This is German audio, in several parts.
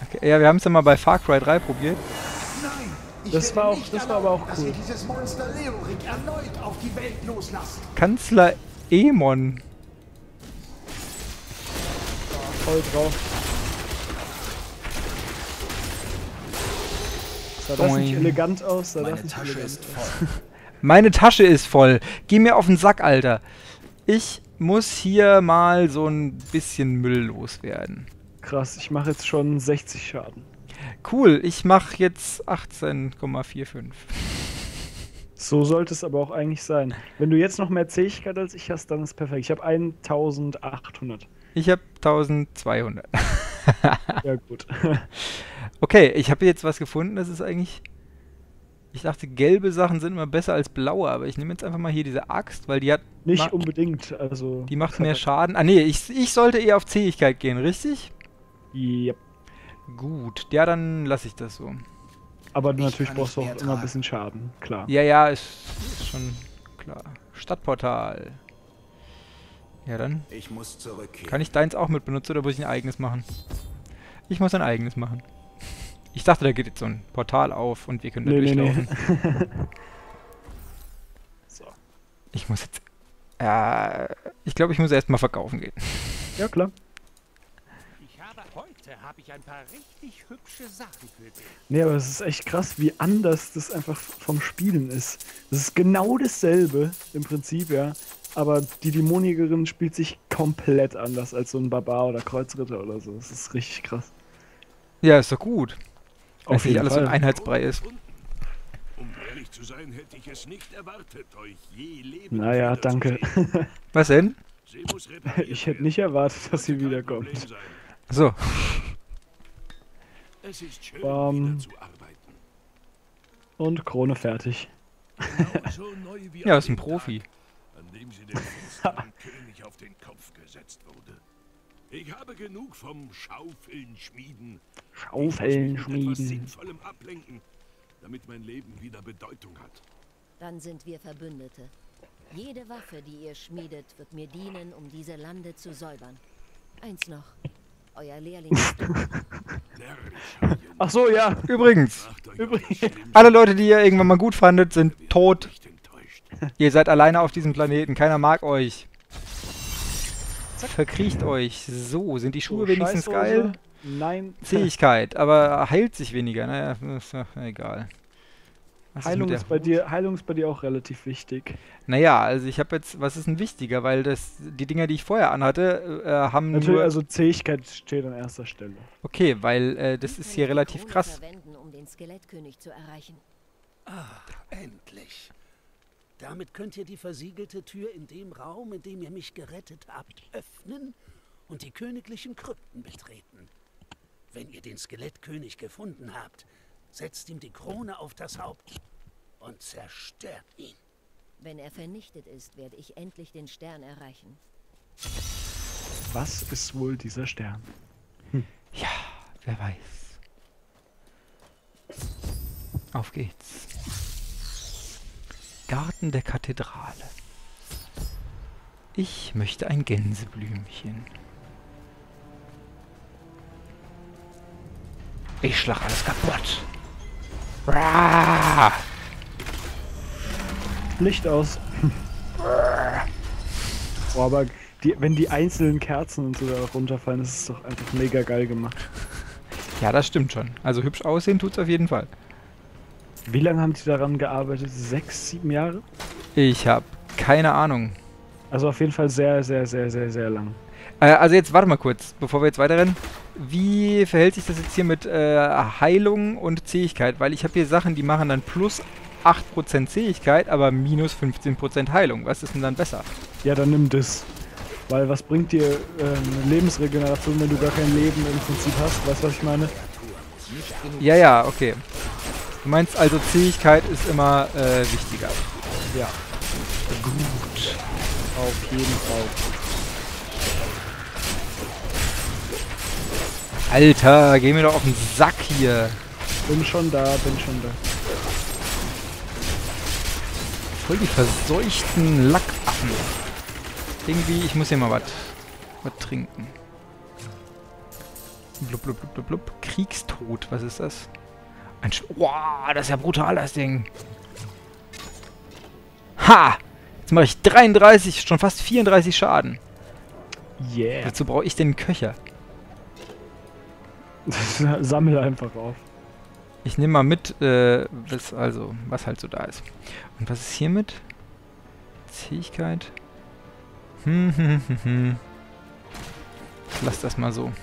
Okay, ja, wir haben es ja mal bei Far Cry 3 probiert. Das war aber auch dass cool. wir dieses Monster Leorik erneut auf die Welt loslassen. Kanzler Emon. Voll drauf. Sah das nicht Boing. elegant aus? Sah das Meine nicht Tasche elegant ist aus? voll. Meine Tasche ist voll. Geh mir auf den Sack, Alter. Ich muss hier mal so ein bisschen Müll loswerden. Krass, ich mache jetzt schon 60 Schaden. Cool, ich mache jetzt 18,45. So sollte es aber auch eigentlich sein. Wenn du jetzt noch mehr Zähigkeit als ich hast, dann ist perfekt. Ich habe 1800. Ich habe 1200. Ja, gut. Okay, ich habe jetzt was gefunden, das ist eigentlich... Ich dachte, gelbe Sachen sind immer besser als blaue, aber ich nehme jetzt einfach mal hier diese Axt, weil die hat... Nicht unbedingt, also... Die macht mehr Schaden. Ah nee, ich sollte eher auf Zähigkeit gehen, richtig? Yep. Gut, ja, dann lasse ich das so. Aber Ich natürlich kann brauchst du nicht auch mehr immer ein tragen. bisschen Schaden, klar. Ja, ja, ist schon klar. Stadtportal. Ja, dann Ich muss zurückkehren. kann ich deins auch mit benutzen oder muss ich ein eigenes machen? Ich muss ein eigenes machen. Ich dachte, da geht jetzt so ein Portal auf und wir können da durchlaufen. So. Ich muss jetzt... ich glaube, ich muss erstmal verkaufen gehen. Ja, klar. Heute habe ich ein paar richtig hübsche Sachen für dich. Nee, aber es ist echt krass, wie anders das einfach vom Spielen ist. Das ist genau dasselbe im Prinzip, ja. Aber die Dämonikerin spielt sich komplett anders als so ein Barbar oder Kreuzritter oder so. Das ist richtig krass. Ja, ist doch gut. Wenn Auf nicht jeden alles so ein Fall. Einheitsbrei ist. Um ehrlich zu sein, hätte ich es nicht erwartet, euch je leben Naja, danke. Was denn? Sie muss repariert Ich hätte werden. nicht erwartet, dass sie Sollte kein wiederkommt. Problem sein. So. Es ist schön, Bam. wieder zu arbeiten. Und Krone fertig. Genauso neu wie Ja, an ist ein dem Profi. Tag, an dem sie dem finsteren König auf den Kopf gesetzt wurde. Ich habe genug vom Schaufeln schmieden. Schaufeln Ich muss mich mit etwas schmieden. Sinnvollem ablenken, damit mein Leben wieder Bedeutung hat. Dann sind wir Verbündete. Jede Waffe, die ihr schmiedet, wird mir dienen, um diese Lande zu säubern. Eins noch. Euer Lehrling ist tot. Närrischer Junge. Ach so, ja. Übrigens, Macht euch Übrigens- auf das Schlimmste alle Leute, die ihr irgendwann mal gut fandet, sind tot. nicht enttäuscht. Ihr seid alleine auf diesem Planeten. Keiner mag euch. Verkriecht euch. So, sind die Schuhe wenigstens Scheißhose. geil? Nein. Zähigkeit, aber heilt sich weniger. Naja, ist ja egal. Was Heilung mit ist der bei dir auch relativ wichtig. Naja, also ich habe jetzt, was ist denn wichtiger? Weil die Dinger, die ich vorher anhatte, haben Natürlich, nur... also Zähigkeit steht an erster Stelle. Okay, weil das Wie ist kann hier ich die relativ Krone krass. verwenden, um den Skelettkönig zu erreichen? Endlich. Damit könnt ihr die versiegelte Tür in dem Raum, in dem ihr mich gerettet habt, öffnen und die königlichen Krypten betreten. Wenn ihr den Skelettkönig gefunden habt, setzt ihm die Krone auf das Haupt und zerstört ihn. Wenn er vernichtet ist, werde ich endlich den Stern erreichen. Was ist wohl dieser Stern? Ja, wer weiß. Auf geht's. Garten der Kathedrale. Ich möchte ein Gänseblümchen. Ich schlag alles kaputt. Rah! Licht aus. Boah, aber wenn die einzelnen Kerzen und so da runterfallen, das ist doch einfach mega geil gemacht. Ja, das stimmt schon. Also hübsch aussehen tut's auf jeden Fall. Wie lange haben die daran gearbeitet? 6, 7 Jahre? Ich habe keine Ahnung. Also auf jeden Fall sehr, sehr, sehr, sehr, sehr lang. Also jetzt warte mal kurz, bevor wir jetzt weiterrennen. Wie verhält sich das jetzt hier mit Heilung und Zähigkeit? Weil ich habe hier Sachen, die machen dann plus 8% Zähigkeit, aber minus 15% Heilung. Was ist denn dann besser? Ja, dann nimm das. Weil was bringt dir eine Lebensregeneration, wenn du gar kein Leben im Prinzip hast? Weißt du, was ich meine? Ja, ja, okay. Du meinst also, Zähigkeit ist immer wichtiger. Ja. Gut. Auf jeden Fall. Alter, geh mir doch auf den Sack hier. Bin schon da, bin schon da. Voll die verseuchten Lackaffen. Irgendwie, ich muss hier mal was trinken. Blub, blub, blub, blub, blub. Kriegstod, was ist das? Wow, das ist ja brutal, das Ding. Ha! Jetzt mache ich 33, schon fast 34 Schaden. Yeah. Wozu brauche ich denn einen Köcher? Sammle einfach auf. Ich nehme mal mit, was halt so da ist. Und was ist hiermit? Zähigkeit. Ich lass das mal so.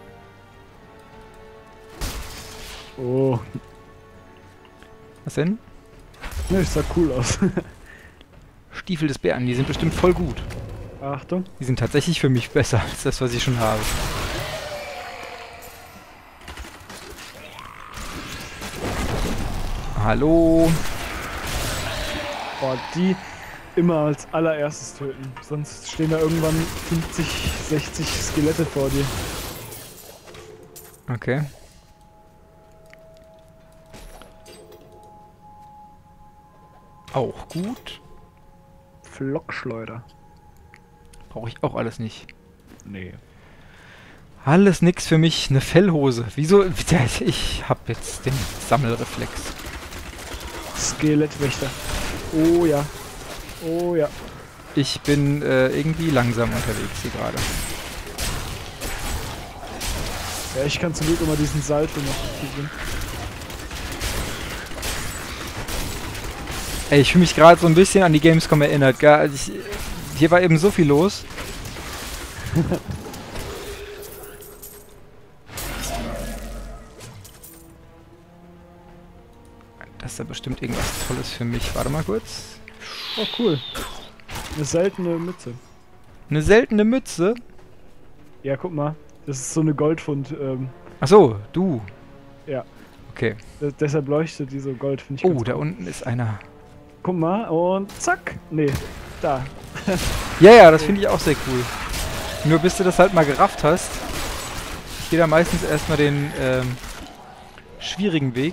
Oh. Was denn? Ne, das sah cool aus. Stiefel des Bären, die sind bestimmt voll gut. Achtung. Die sind tatsächlich für mich besser als das, was ich schon habe. Hallo. Boah, die immer als allererstes töten. Sonst stehen da irgendwann 50, 60 Skelette vor dir. Okay. Auch gut. Flockschleuder. Brauche ich auch alles nicht. Nee. Alles nix für mich. Eine Fellhose. Wieso? Ich hab jetzt den Sammelreflex. Skelettwächter. Oh ja. Oh ja. Ich bin irgendwie langsam unterwegs hier gerade. Ja, ich kann zum Glück immer diesen Salto noch aktivieren. Ey, ich fühle mich gerade so ein bisschen an die Gamescom erinnert, gell? Also hier war eben so viel los. Das ist ja bestimmt irgendwas Tolles für mich. Warte mal kurz. Oh, cool. Eine seltene Mütze. Eine seltene Mütze? Ja, guck mal. Das ist so eine Goldfund. Ach so, du. Ja. Okay. Deshalb leuchtet die so Gold, finde ich. Oh, ganz da cool. unten ist einer. Guck mal und zack. Nee, da. Ja, ja, das finde ich auch sehr cool. Nur bis du das halt mal gerafft hast. Ich gehe da meistens erstmal den schwierigen Weg.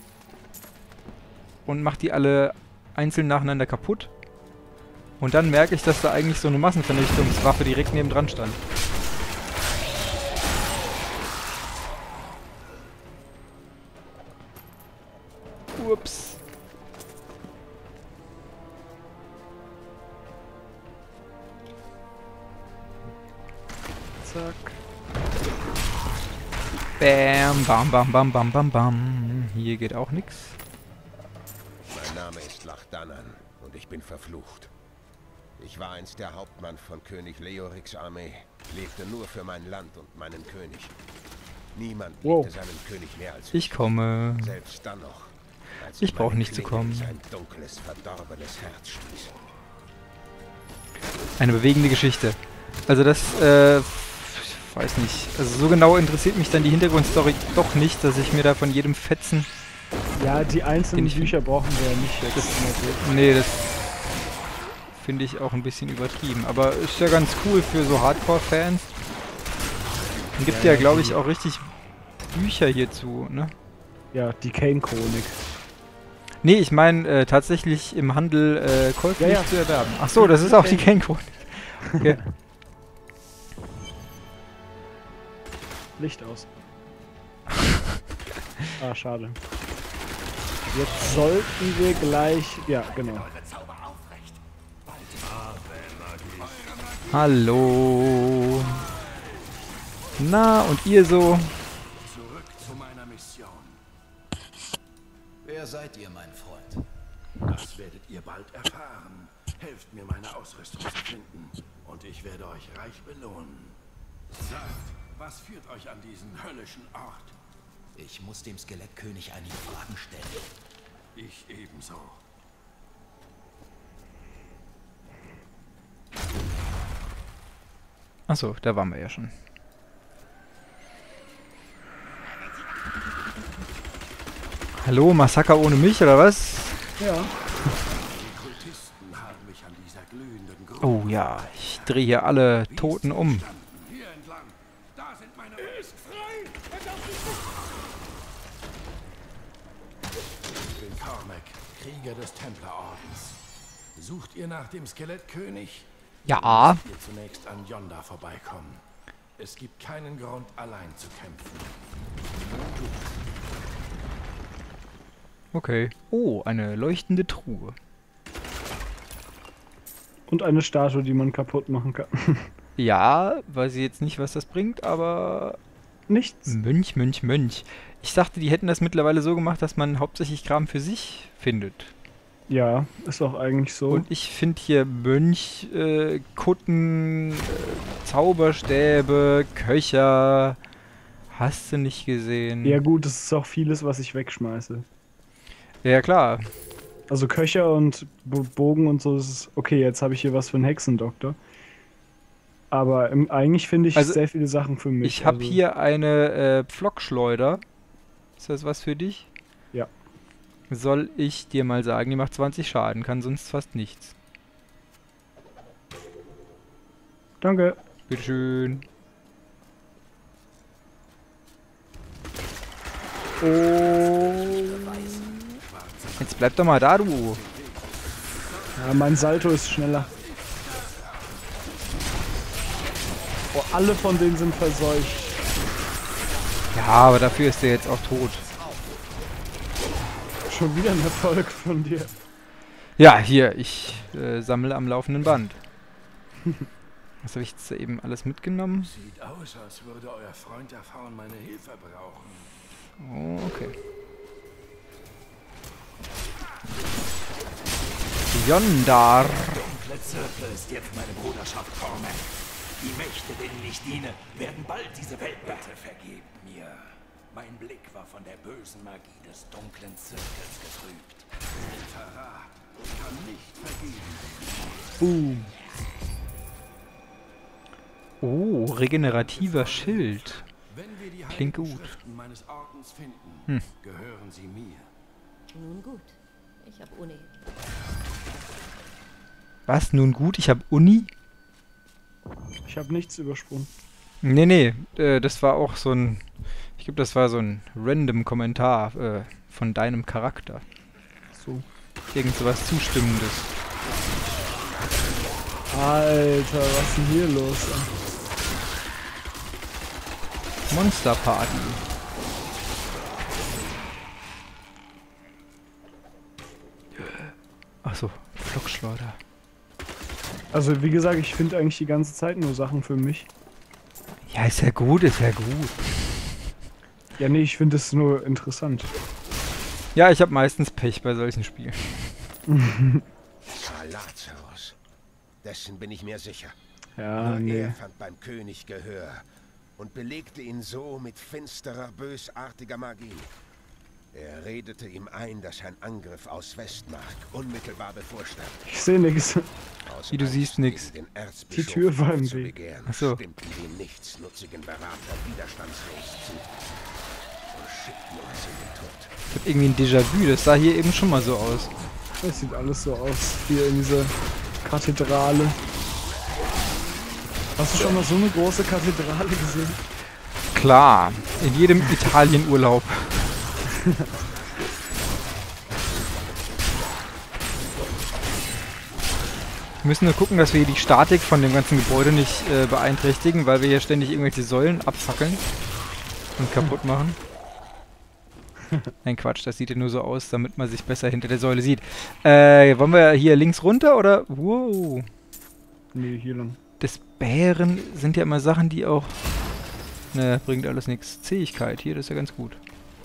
Und mach die alle einzeln nacheinander kaputt. Und dann merke ich, dass da eigentlich so eine Massenvernichtungswaffe direkt nebendran stand. Ups. Zack. Bam, bam, bam, bam, bam, bam, bam. Hier geht auch nix. Mein Name ist Lachdanan und ich bin verflucht. Ich war einst der Hauptmann von König Leoriks Armee, lebte nur für mein Land und meinen König. Niemand liebte seinen König mehr als Ich komme. selbst dann noch. Als Ich brauche meine nicht zu Klinge in kommen. sein dunkles, verdorbenes Herz stieß. Eine bewegende Geschichte. Also das, weiß nicht. Also so genau interessiert mich dann die Hintergrundstory doch nicht, dass ich mir da von jedem Fetzen... Ja, die einzelnen Den ich- Bücher brauchen wir ja nicht jetzt. immer so. Nee, das finde ich auch ein bisschen übertrieben. Aber ist ja ganz cool für so Hardcore-Fans. Dann gibt ja, glaube ich, auch richtig Bücher hierzu, ne? Ja, die Kane-Chronik. Nee, ich meine tatsächlich im Handel käuflich Ja, ja. zu erwerben. Ach so, das ist auch die Kane-Chronik. Okay. Licht aus. Ah, schade. Jetzt sollten wir gleich... Ja, genau. Hallo. Na, und ihr so? Zurück zu meiner Mission. Wer seid ihr, mein Freund? Das werdet ihr bald erfahren. Helft mir, meine Ausrüstung zu finden. Und ich werde euch reich belohnen. Sagt, was führt euch an diesen höllischen Ort? Ich muss dem Skelettkönig einige Fragen stellen. Ich ebenso. Achso, da waren wir ja schon. Hallo, Massaker ohne mich, oder was? Ja. Die Kultisten haben mich an dieser glühenden Grube Oh ja, ich drehe hier alle Toten um. hier entlang. Da sind meine... Ist frei! Ich bin Cormac, Krieger des Templerordens. Sucht ihr nach dem Skelettkönig? Ja. Ihr zunächst an Yonda vorbeikommen. Es gibt keinen Grund, allein zu kämpfen. Okay. Oh, eine leuchtende Truhe. Und eine Statue, die man kaputt machen kann. Ja, weiß ich jetzt nicht, was das bringt, aber... Nichts. Mönch, Mönch, Mönch. Ich dachte, die hätten das mittlerweile so gemacht, dass man hauptsächlich Kram für sich findet. Ja, ist auch eigentlich so. Und ich finde hier Mönch, Kutten, Zauberstäbe, Köcher. Hast du nicht gesehen? Ja gut, das ist auch vieles, was ich wegschmeiße. Ja, klar. Also Köcher und Bogen und so, das ist okay, jetzt habe ich hier was für einen Hexendoktor. Aber eigentlich finde ich Also, sehr viele Sachen für mich. Ich habe also, hier eine Pflockschleuder. Ist das was für dich? Ja. Soll ich dir mal sagen, die macht 20 Schaden, kann sonst fast nichts. Danke. Bitteschön. Oh. Jetzt bleib doch mal da, du. Ja, mein Salto ist schneller. Oh, alle von denen sind verseucht. Ja, aber dafür ist der jetzt auch tot. Schon wieder ein Erfolg von dir. Ja, hier, ich sammle am laufenden Band. Was habe ich jetzt eben alles mitgenommen? Sieht aus, als würde euer Freund erfahren meine Hilfe brauchen. Oh, okay. Yondar. Dunkle Zirkel ist jetzt meine Bruderschaft Torment. Die Mächte, denen ich diene, werden bald diese Welt bitte vergebt mir. Mein Blick war von der bösen Magie des dunklen Zirkels getrübt. Verrat kann nicht vergeben. Boom. Oh, regenerativer Schild. Wenn wir die Klingt heiligen gut. Schriften meines Ordens finden, gehören sie mir. Nun gut. Ich habe Uni. Was? Nun gut, ich habe Uni? Ich habe nichts übersprungen. Nee, das war auch so ein... Ich glaube, das war so ein random Kommentar von deinem Charakter. So. Irgend sowas Zustimmendes. Alter, was ist denn hier los? Monster Party. Achso, Pflockschleuder. Also wie gesagt, ich finde eigentlich die ganze Zeit nur Sachen für mich. Ja, ist ja gut, ist ja gut. Ja, nee, ich finde es nur interessant. Ja, ich habe meistens Pech bei solchen Spielen. Lazarus. Dessen bin ich mir sicher. Ja, Nur nee. er fand beim König Gehör und belegte ihn so mit finsterer, bösartiger Magie. Er redete ihm ein, dass ein Angriff aus Westmark unmittelbar bevorstand. Ich sehe nichts. Aus Wie du siehst, Angst, nix. gegen den Die Erzbischof Tür war im zu Weg. begehren, Ach so. stimmten die nichtsnutzigen Berater widerstandslos zu und schickten uns in den Tod. Ich habe irgendwie ein Déjà-vu, das sah hier eben schon mal so aus. Das sieht alles so aus, hier in dieser Kathedrale. Hast du schon mal so eine große Kathedrale gesehen? Klar, in jedem Italienurlaub. Wir müssen nur gucken, dass wir hier die Statik von dem ganzen Gebäude nicht beeinträchtigen, weil wir hier ständig irgendwelche Säulen abfackeln und kaputt machen. Nein, Quatsch, das sieht ja nur so aus, damit man sich besser hinter der Säule sieht. Wollen wir hier links runter oder? Wow. Nee, hier lang. Des Bären sind ja immer Sachen, die auch... Ne, bringt alles nichts. Zähigkeit hier, das ist ja ganz gut.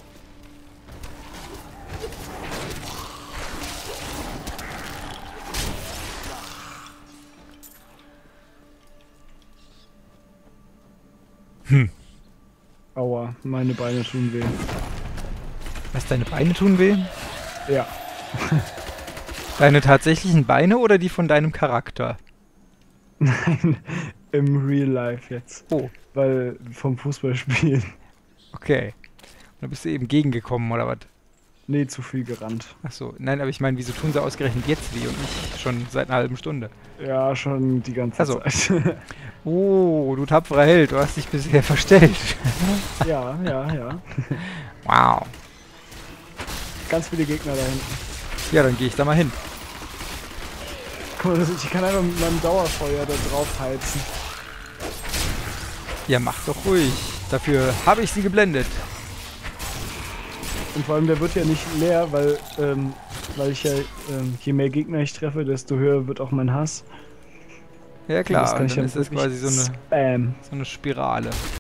Aua, meine Beine tun weh. Was, deine Beine tun weh? Ja. Deine tatsächlichen Beine oder die von deinem Charakter? Nein, im Real Life jetzt. Oh, Weil vom Fußballspielen. okay. Da bist du eben gegengekommen, oder was? Nee, zu viel gerannt. Achso, nein, aber ich meine, wieso tun sie ausgerechnet jetzt weh und nicht schon seit einer halben Stunde? Ja, schon die ganze Also. Zeit. Oh, du tapferer Held, du hast dich bisher verstellt. Ja. Wow. Ganz viele Gegner da hinten. Ja, dann gehe ich da mal hin. Guck mal, ich kann einfach mit meinem Dauerfeuer da drauf heizen. Ja, mach doch ruhig. Dafür habe ich sie geblendet. Und vor allem, der wird ja nicht leer, weil ich ja, je mehr Gegner ich treffe, desto höher wird auch mein Hass. Ja klar, Das kann und ich dann ja ist das wirklich quasi so Spam. eine Spirale.